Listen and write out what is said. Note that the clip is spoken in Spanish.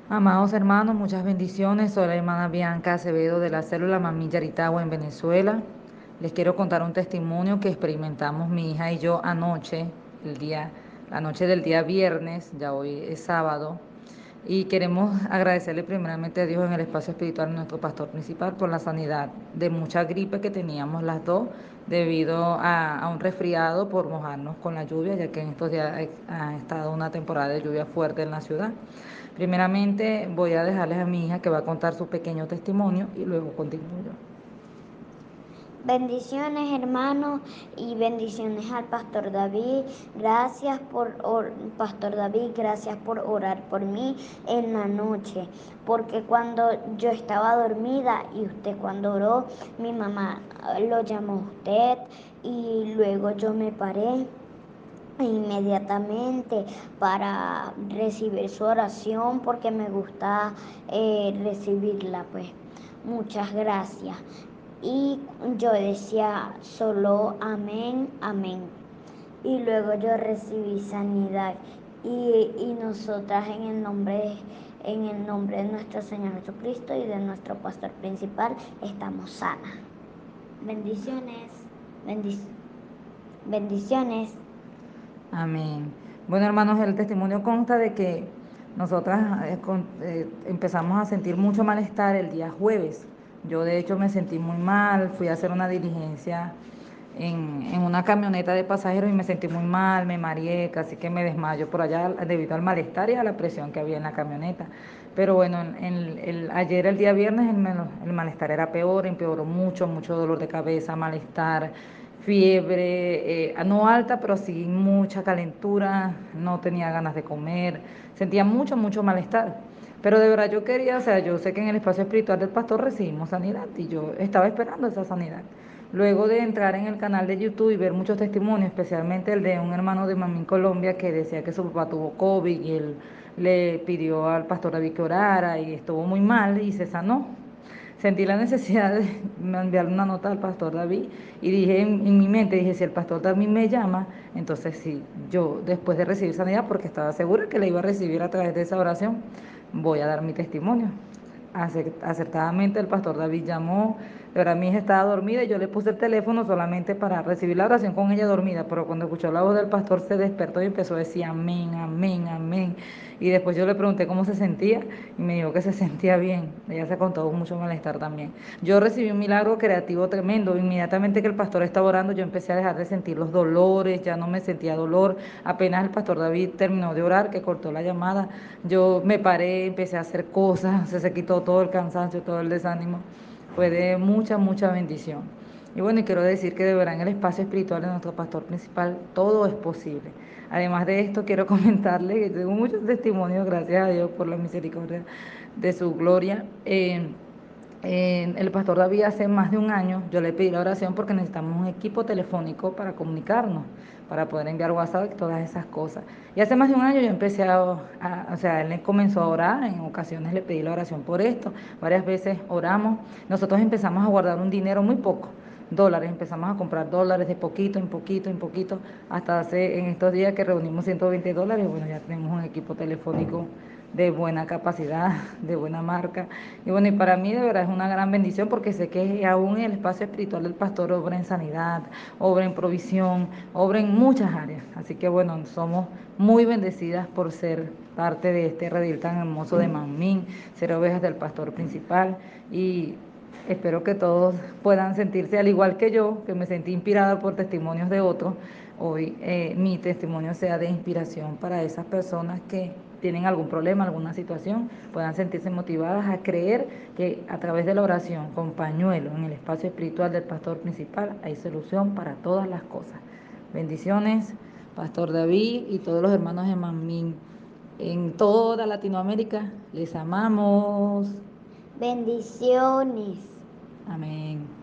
Amados hermanos, muchas bendiciones. Soy la hermana Bianca Acevedo de la célula Mamilla Yaritagua en Venezuela. Les quiero contar un testimonio que experimentamos mi hija y yo anoche, la noche del día viernes, ya hoy es sábado, y queremos agradecerle primeramente a Dios en el espacio espiritual, nuestro pastor principal, por la sanidad de mucha gripe que teníamos las dos debido a un resfriado por mojarnos con la lluvia, ya que en estos días ha estado una temporada de lluvia fuerte en la ciudad. Primeramente voy a dejarles a mi hija que va a contar su pequeño testimonio y luego continúo yo. Bendiciones, hermanos, y bendiciones al Pastor David. Pastor David, gracias por orar por mí en la noche, porque cuando yo estaba dormida y usted cuando oró, mi mamá lo llamó a usted y luego yo me paré inmediatamente para recibir su oración porque me gusta recibirla, pues. Muchas gracias. Y yo decía solo amén, amén. Y luego yo recibí sanidad. Y nosotras en el nombre de nuestro Señor Jesucristo y de nuestro pastor principal estamos sanas. Bendiciones. Bendiciones. Amén. Bueno, hermanos, el testimonio consta de que nosotras empezamos a sentir mucho malestar el día jueves. Yo de hecho me sentí muy mal, fui a hacer una diligencia en una camioneta de pasajeros y me sentí muy mal, me mareé, casi que me desmayo por allá debido al malestar y a la presión que había en la camioneta. Pero bueno, ayer, el día viernes, el malestar era peor, empeoró mucho, mucho dolor de cabeza, malestar, fiebre, no alta, pero sí mucha calentura, no tenía ganas de comer, sentía mucho, mucho malestar. Pero de verdad yo quería, o sea, yo sé que en el espacio espiritual del pastor recibimos sanidad y yo estaba esperando esa sanidad. Luego de entrar en el canal de YouTube y ver muchos testimonios, especialmente el de un hermano de Mamín Colombia que decía que su papá tuvo COVID y él le pidió al pastor David que orara y estuvo muy mal y se sanó. Sentí la necesidad de enviarle una nota al pastor David y dije en mi mente, dije, si el pastor David me llama, entonces sí, yo después de recibir sanidad, porque estaba segura que la iba a recibir a través de esa oración, voy a dar mi testimonio. Acertadamente el pastor David llamó, pero mi hija estaba dormida y yo le puse el teléfono solamente para recibir la oración con ella dormida, pero cuando escuchó la voz del pastor se despertó y empezó a decir amén, amén, amén. Y después yo le pregunté cómo se sentía y me dijo que se sentía bien. Ella se contó mucho malestar también. Yo recibí un milagro creativo tremendo. Inmediatamente que el pastor estaba orando, yo empecé a dejar de sentir los dolores, ya no me sentía dolor. Apenas el pastor David terminó de orar, que cortó la llamada, yo me paré, empecé a hacer cosas, se quitó todo el cansancio, todo el desánimo. Fue de mucha, mucha bendición. Y bueno, y quiero decir que de verdad en el espacio espiritual de nuestro pastor principal todo es posible. Además de esto, quiero comentarle que tengo muchos testimonios, gracias a Dios por la misericordia de su gloria. El pastor David hace más de un año, yo le pedí la oración porque necesitamos un equipo telefónico para comunicarnos, para poder enviar WhatsApp y todas esas cosas. Y hace más de un año yo empecé o sea, él comenzó a orar, en ocasiones le pedí la oración por esto, varias veces oramos. Nosotros empezamos a guardar un dinero muy poco, dólares, empezamos a comprar dólares de poquito en poquito en poquito, hasta en estos días que reunimos $120, bueno, ya tenemos un equipo telefónico de buena capacidad, de buena marca. Y bueno, y para mí de verdad es una gran bendición porque sé que aún el espacio espiritual del pastor obra en sanidad, obra en provisión, obra en muchas áreas. Así que bueno, somos muy bendecidas por ser parte de este redil tan hermoso de Manmín, ser ovejas del pastor principal y espero que todos puedan sentirse al igual que yo, que me sentí inspirada por testimonios de otros. Hoy mi testimonio sea de inspiración para esas personas que tienen algún problema, alguna situación, puedan sentirse motivadas a creer que a través de la oración con pañuelo en el espacio espiritual del pastor principal hay solución para todas las cosas. Bendiciones, Pastor David y todos los hermanos de Manmín en toda Latinoamérica. Les amamos. Bendiciones. Amén.